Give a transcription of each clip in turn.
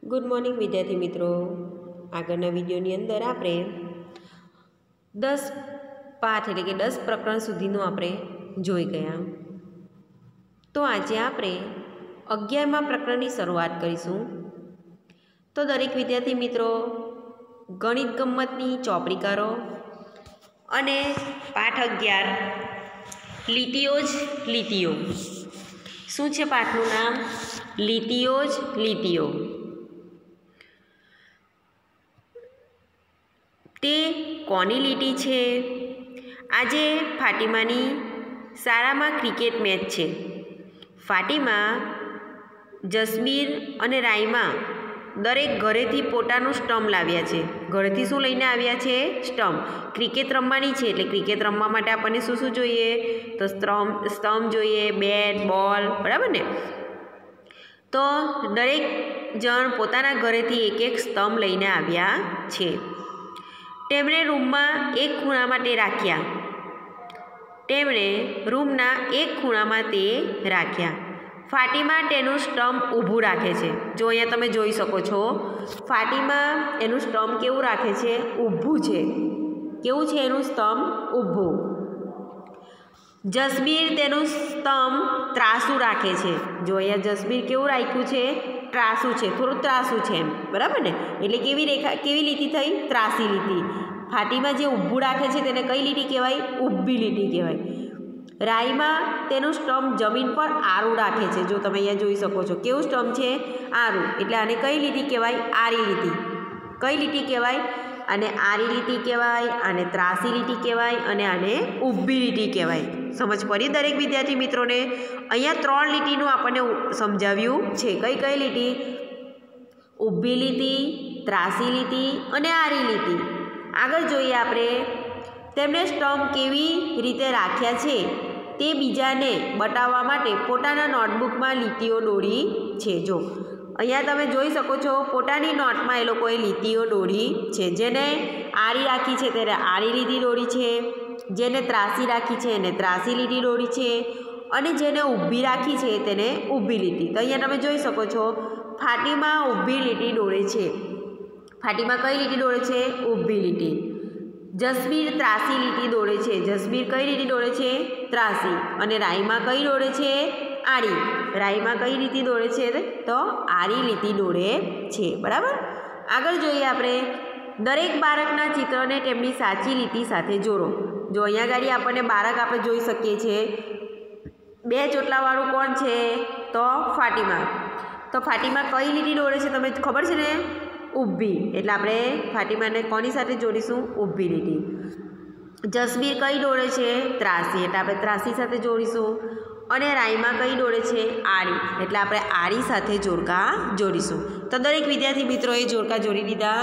Good morning વિદ્યાર્થી મિત્રો। આગળના વિડીયોની અંદર આપણે 10 પાઠ એટલે કે 10 પ્રકરણ સુધીનું આપણે જોઈ ગયા। તો આજે આપણે 11મા પ્રકરણની શરૂઆત કરીશું। તો દરેક વિદ્યાર્થી મિત્રો ગણિત ગમ્મતની ચોપડી કરો અને પાઠ 11 લીટીઓ જ લીટીઓ। શું છે પાઠનું નામ? લીટીઓ જ લીટીઓ। તે કોની લીટી છે? આજે ફાતિમાની શાળામાં ક્રિકેટ મેચ છે। ફાતિમા, જસબીર અને રાઈમા દરેક ઘરેથી પોતાનું સ્ટમ્પ લાવ્યા છે। ઘરેથી શું લઈને આવ્યા છે? સ્ટમ્પ। ક્રિકેટ રમવાની છે એટલે ક્રિકેટ રમવા માટે આપણને શું શું જોઈએ? તો સ્ટમ્પ જોઈએ, બેટ, બોલ, બરાબર ને? તો દરેક જણ પોતાના ઘરેથી એક એક સ્ટમ્પ લઈને આવ્યા છે। તેમણે રૂમમાં એક ખૂણામાં તે રાખ્યા। ફાતિમા તેનું સ્ટમ્પ ઊભું રાખે છે। જો અહીંયા તમે જોઈ શકો છો, ફાતિમા એનું સ્ટમ્પ કેવું રાખે છે? ઊભું છે। કેવું છે એનું સ્ટમ્પ? ઊભું। જસબીર તેનું સ્ટમ્પ ત્રાસું રાખે છે। જો અહીંયા જસબીર કેવું રાખ્યું છે? ત્રાસું છે, થોડું ત્રાસું છે એમ, બરાબર ને? એટલે કેવી લીટી થઈ? ત્રાસી લીટી। ફાતિમા જે ઊભું રાખે છે તેને કઈ લીટી કહેવાય? ઊભી લીટી કહેવાય। રાઈમા તેનું સ્ટમ્પ જમીન પર આરું રાખે છે। જો તમે અહીંયા જોઈ શકો છો, કેવું સ્ટમ્પ છે? આરું। એટલે આને કઈ લીટી કહેવાય? આરી લીટી। કઈ લીટી કહેવાય? આને આરી લીટી કહેવાય, આને ત્રાસી લીટી કહેવાય અને આને ઊભી લીટી કહેવાય। સમજ પડી દરેક વિદ્યાર્થી મિત્રોને? અહીંયા 3 લીટીનું આપણને સમજાવ્યું છે। કઈ કઈ લીટી? ઊભી લીટી, ત્રાસી લીટી અને આરી લીટી। આગળ જોઈએ આપણે, તેમણે સ્ટમ્પ કેવી રીતે રાખ્યા છે તે બીજાને બતાવવા માટે પોતાના નોટબુકમાં લીટીઓ દોરી છે। જો અહીંયા તમે જોઈ શકો છો, પોતાની નોટમાં એ લોકોએ લીટીઓ દોરી છે। જેને આરી રાખી છે તેને આરી લીટી દોરી છે, જેને ત્રાસી રાખી છે એને ત્રાસી લીટી દોરી છે અને જેને ઊભી રાખી છે તેને ઊભી લીટી। તો અહીંયા તમે જોઈ શકો છો, ફાતિમા ઊભી લીટી દોરે છે। ફાતિમા કઈ લીટી દોરે છે? ઊભી લીટી। જસબીર ત્રાસી લીટી દોરે છે। જસબીર કઈ લીટી દોરે છે? ત્રાસી। અને રાઈમા કઈ દોરે છે? આડી। રાઈમા કઈ લીટી દોરે છે? તો આડી લીટી દોરે છે, બરાબર? આગળ જોઈએ આપણે, દરેક બાળકના ચિત્રને તેમની સાચી લીટી સાથે જોડો। જો અહીંયા આગળ આપણને બાળક આપણે જોઈ શકીએ છીએ। 2 ચોટલાવાળું કોણ છે? તો ફાતિમા। તો ફાતિમા કઈ લીટી દોરે છે? તમને ખબર છે ને? ઊભી। એટલે આપણે ફાતિમાને કોની સાથે જોડીશું? ઊભી લીટી। જસબીર કઈ દોરે છે? ત્રાસી। એટલે આપણે ત્રાસી સાથે જોડીશું। અને રાઈમા કઈ દોરે છે? આડી। એટલે આપણે આડી સાથે જોડકા જોડીશું। તો દરેક વિદ્યાર્થી મિત્રોએ જોડકા જોડી દીધા।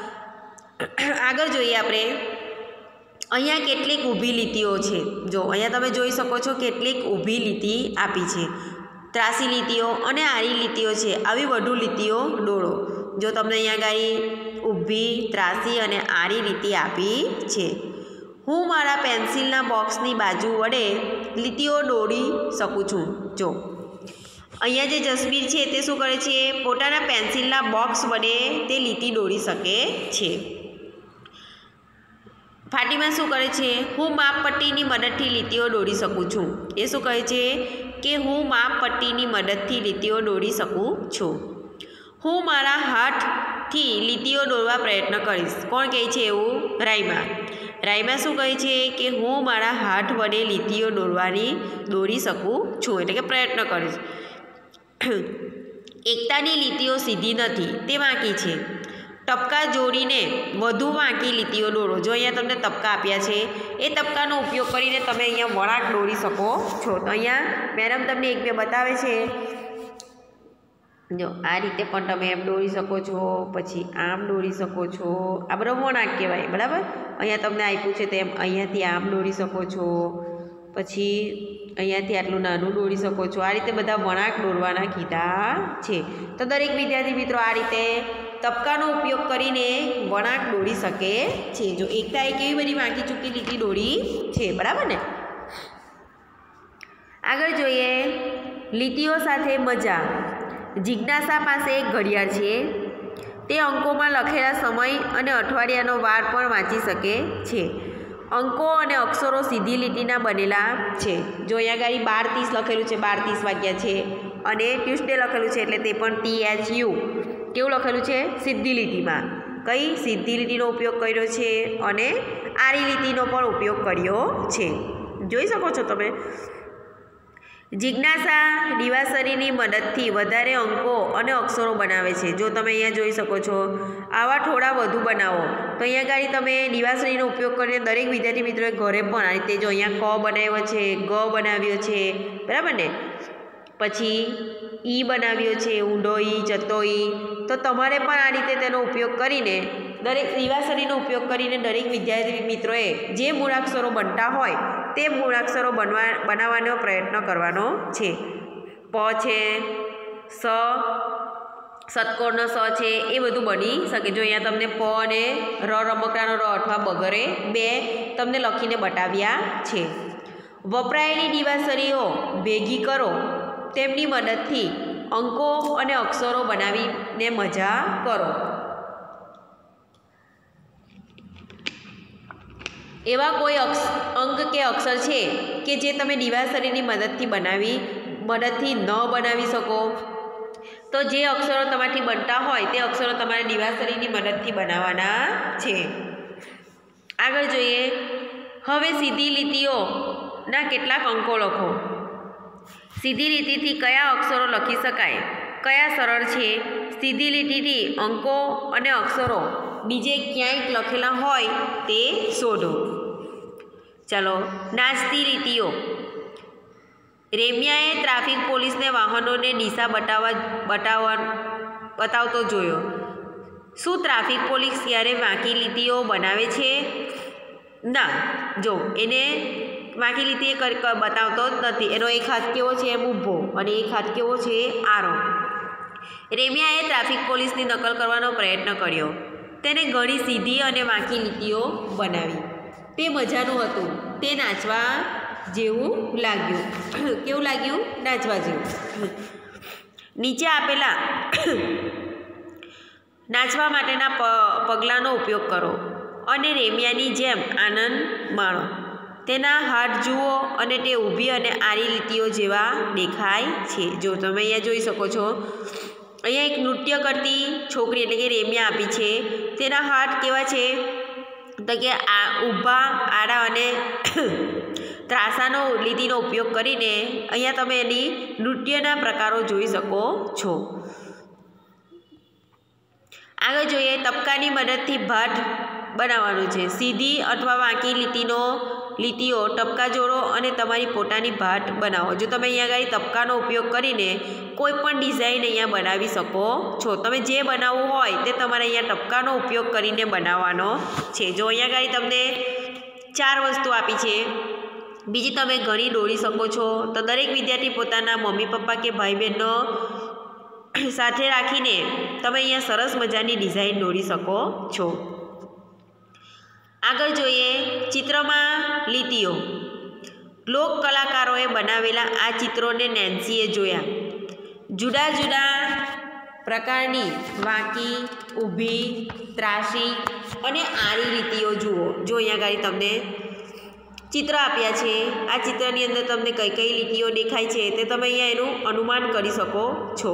આગળ જોઈએ આપણે, અહીંયા કેટલીક ઊભી લીટીઓ છે। જો અહીંયા તમે જોઈ શકો છો, કેટલીક ઊભી લીટી આપી છે। ત્રાસી લીટીઓ અને આડી લીટીઓ છે। આવી વધુ લીટીઓ દોરો। જો તમને અહીંયા આગળ ઊભી, ત્રાસી અને આડી લીટી આપી છે। હું મારા પેન્સિલના બોક્સની બાજુ વડે લીટીઓ દોરી શકું છું। જો અહીંયા જે જસબીર છે તે શું કરે છે? પોતાના પેન્સિલના બોક્સ વડે તે લીટી દોરી શકે છે। ફાતિમા શું કરે છે? હું માપપટ્ટીની મદદથી લીટીઓ દોરી શકું છું। એ શું કહે છે? કે હું માપપટ્ટીની મદદથી લીટીઓ દોરી શકું છું। હું મારા હાથથી લીટીઓ દોરવા પ્રયત્ન કરીશ। કોણ કહે છે એવું? રાઈમા। રાઈમા શું કહે છે? કે હું મારા હાથ વડે લીટીઓ દોરી શકું છું, એટલે કે પ્રયત્ન કરીશ। એકતાની લીટીઓ સીધી નથી, તે વાંકી છે। ટપકા જોડીને વધુ વાંકી લીટીઓ દોરો। જો અહીંયા તમને ટપકા આપ્યા છે, એ ટપકાનો ઉપયોગ કરીને તમે અહીંયા વળાંક દોરી શકો છો। તો અહીંયા મેડમ તમને 1-2 બતાવે છે। જો આ રીતે પણ તમે એમ દોરી શકો છો, પછી આમ દોરી શકો છો। આ બધો વળાંક કહેવાય, બરાબર? અહીંયા તમને આપ્યું છે તેમ અહીંયાથી આમ દોરી શકો છો, પછી અહીંયાથી આટલું નાનું દોરી શકો છો। આ રીતે બધા વળાંક દોરવાના કીધા છે। તો દરેક વિદ્યાર્થી મિત્રો આ રીતે ટપકાનો ઉપયોગ કરીને વળાંક દોરી શકે છે। જો એકતાએ કેવી બધી વાંકી ચૂકી લીટી દોરી છે, બરાબર ને? આગળ જોઈએ, લીટીઓ સાથે મજા। જિજ્ઞાસા પાસે એક ઘડિયાળ છે। તે અંકોમાં લખેલા સમય અને અઠવાડિયાનો વાર પણ વાંચી શકે છે. અંકો અને અક્ષરો સીધી લીટીના બનેલા છે. જો અહીંયા આગળ 12:30 લખેલું છે, 12:30 વાગ્યા છે, અને ટ્યુસડે લખેલું છે એટલે તે પણ THU કેવું લખેલું છે? સીધી લીટીમાં. કઈ? સીધી લીટીનો ઉપયોગ કર્યો છે અને આડી લીટીનો પણ ઉપયોગ કર્યો છે. જોઈ શકો છો તમે. જિજ્ઞાસા દિવાસળીની મદદથી વધારે અંકો અને અક્ષરો બનાવે છે. જો તમે અહીંયા જોઈ શકો છો, આવા થોડા વધુ બનાવો. તો અહીંયા આગળ તમે દિવાસળીનો ઉપયોગ કરીને દરેક વિદ્યાર્થી મિત્રોએ ઘરે પણ આ રીતે જો અહીંયા ક બનાવ્યો છે, ગ બનાવ્યો છે, બરાબર ને, પછી ઈ બનાવ્યો છે, ઊંડો ઈ, ચત્તો ઈ. તો તમારે પણ આ રીતે તેનો ઉપયોગ કરીને દરેક દિવાસળીનો ઉપયોગ કરીને દરેક વિદ્યાર્થી મિત્રોએ જે મૂળાક્ષરો બનતા હોય તે મૂળાક્ષરો બનાવવાનો પ્રયત્ન કરવાનો છે. પ છે, સ, ષટકોણનો સ છે, એ બધું બની શકે. જો અહીંયા તમને પ અને ર, રમકડાનો ર અથવા બગરે બે તમને લખીને બતાવ્યા છે. વપરાયેલી દિવાસળીઓ ભેગી કરો. તેમની મદદથી અંકો અને અક્ષરો બનાવીને મજા કરો. એવા કોઈ અંક કે અક્ષર છે કે જે તમે દિવાસળીની મદદથી ન બનાવી શકો? તો જે અક્ષરો તમારાથી બનતા હોય તે અક્ષરો તમારે દિવાસળીની મદદથી બનાવવાના છે. આગળ જોઈએ. હવે સીધી લીટીઓના કેટલાક અંકો લખો. સીધી લીટીથી કયા અક્ષરો લખી શકાય? કયા સરળ છે? સીધી લીટીથી અંકો અને અક્ષરો બીજે ક્યાંય લખેલા હોય તે શોધો. ચાલો. નાચતી લીટીઓ. રેમ્યાએ ટ્રાફિક પોલીસને વાહનોને દિશા બતાવતો જોયો. શું ટ્રાફિક પોલીસ ક્યારે વાંકી લીટીઓ બનાવે છે? ના. જો એને વાંકી લીટી બતાવતો જ નથી. એનો એક હાથ કેવો છે? એમ ઊભો, અને એક હાથ કેવો છે? આરો. રેમ્યાએ ટ્રાફિક પોલીસની નકલ કરવાનો પ્રયત્ન કર્યો. તેને ઘણી સીધી અને વાંકી લીટીઓ બનાવી. તે મજાનું હતું. તે નાચવા જેવું લાગ્યું. કેવું લાગ્યું? નાચવા જેવું. નીચે આપેલા નાચવા માટેના પગલાંનો ઉપયોગ કરો અને રેમ્યાની જેમ આનંદ માણો. તેના હાથ જુઓ અને તે ઊભી અને આડી લીટીઓ જેવા દેખાય છે. જો તમે અહીંયા જોઈ શકો છો, અહીંયા એક નૃત્ય કરતી છોકરી એટલે કે રેમ્યા આપી છે. તેના હાથ કેવા છે? તો કે ઊભા, આડા અને ત્રાસાનો લીટીનો ઉપયોગ કરીને અહીંયા તમે એની નૃત્યના પ્રકારો જોઈ શકો છો. આગળ જોઈએ. ટપકાની મદદથી ભાત બનાવવાનું છે. સીધી અથવા વાંકી લીટીઓ ટપકા જોડો અને તમારી પોતાની ભાત બનાવો. જો તમે અહીંયા આગળ ટપકાનો ઉપયોગ કરીને કોઈ પણ ડિઝાઇન અહીંયા બનાવી શકો છો. તમે જે બનાવવું હોય તે તમારે અહીંયા ટપકાનો ઉપયોગ કરીને બનાવવાનો છે. જો અહીંયા આગળ તમને 4 વસ્તુ આપી છે. બીજી તમે ઘણી દોરી શકો છો. તો દરેક વિદ્યાર્થી પોતાના મમ્મી પપ્પા કે ભાઈ બહેનનો સાથે રાખીને તમે અહીંયા સરસ મજાની ડિઝાઇન દોરી શકો છો. આગળ જોઈએ. ચિત્રમાં લીટીઓ. લોક કલાકારોએ બનાવેલા આ ચિત્રોને નેન્સીએ જોયા. જુદા જુદા પ્રકારની વાંકી, ઊભી, ત્રાસી અને આડી લીટીઓ જુઓ. જો અહીંયા આગળ તમને ચિત્ર આપ્યા છે. આ ચિત્રની અંદર તમને કઈ કઈ લીટીઓ દેખાય છે તે તમે અહીંયા એનું અનુમાન કરી શકો છો.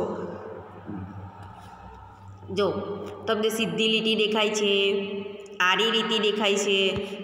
જો તમને સીધી લીટી દેખાય છે, આડી લીટી દેખાય છે,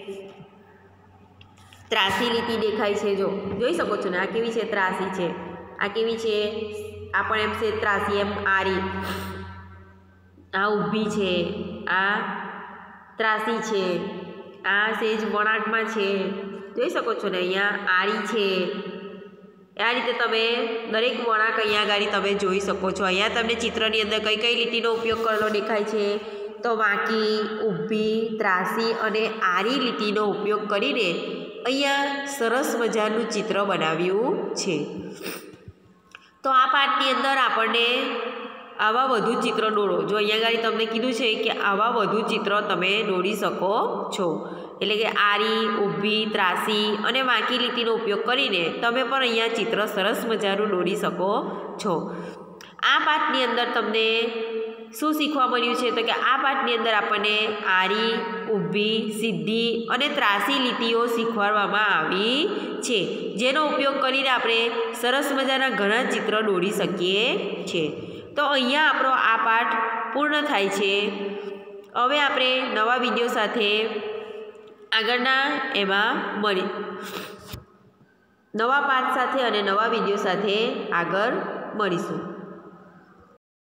ત્રાસી લીટી દેખાય છે. જો જોઈ શકો છો ને, આ કેવી છે? ત્રાસી છે. આ કેવી છે? આ પણ એમ છે ત્રાસી, એમ આડી. આ ઊભી છે, આ ત્રાસી છે, આ સેજ વળાંકમાં છે. જોઈ શકો છો ને, અહીંયા આડી છે. આ રીતે તમે દરેક વળાંક અહીંયા આગળ તમે જોઈ શકો છો. અહીંયા તમને ચિત્રની અંદર કઈ કઈ લીટીનો ઉપયોગ કરેલો દેખાય છે? તો વાંકી, ઊભી, ત્રાસી અને આડી લીટીનો ઉપયોગ કરીને અહીંયા સરસ મજાનું ચિત્ર બનાવ્યું છે. તો આ પાઠની અંદર આપણને આવા વધુ ચિત્ર દોરો. જો અહીંયા આગળ તમને કીધું છે કે આવા વધુ ચિત્ર તમે દોરી શકો છો. એટલે કે આડી, ઊભી, ત્રાસી અને વાંકી લીટીનો ઉપયોગ કરીને તમે પણ અહીંયા ચિત્ર સરસ મજાનું દોરી શકો છો. આ પાઠની અંદર તમને શું શીખવા મળ્યું છે? તો કે આ પાઠની અંદર આપણને આડી, ઊભી, સીધી અને ત્રાસી લીટીઓ શીખવાડવામાં આવી છે, જેનો ઉપયોગ કરીને આપણે સરસ મજાના ઘણા ચિત્ર દોરી શકીએ છીએ. તો અહીંયા આપણો આ પાઠ પૂર્ણ થાય છે. હવે આપણે નવા વિડીયો સાથે આગળના એમાં નવા પાઠ સાથે અને નવા વિડીયો સાથે આગળ મળીશું.